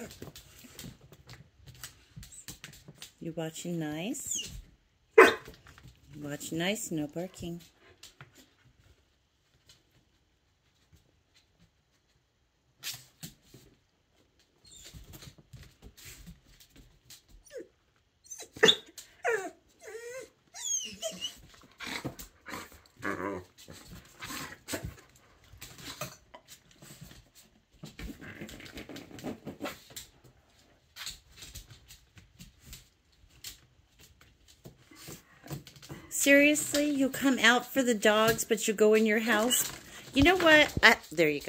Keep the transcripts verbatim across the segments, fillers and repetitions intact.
You watching nice? You watching nice, no barking. Seriously? You come out for the dogs, but you go in your house? You know what? I, there you go.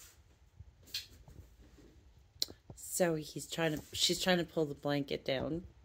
So he's trying to, she's trying to pull the blanket down.